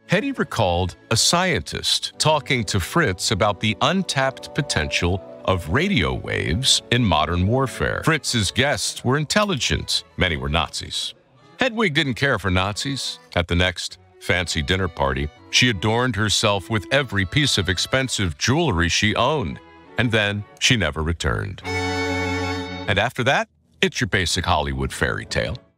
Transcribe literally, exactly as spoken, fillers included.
Hetty recalled a scientist talking to Fritz about the untapped potential of radio waves in modern warfare. Fritz's guests were intelligent. Many were Nazis. Hedwig didn't care for Nazis. At the next fancy dinner party, she adorned herself with every piece of expensive jewelry she owned, and then she never returned. And after that, it's your basic Hollywood fairy tale.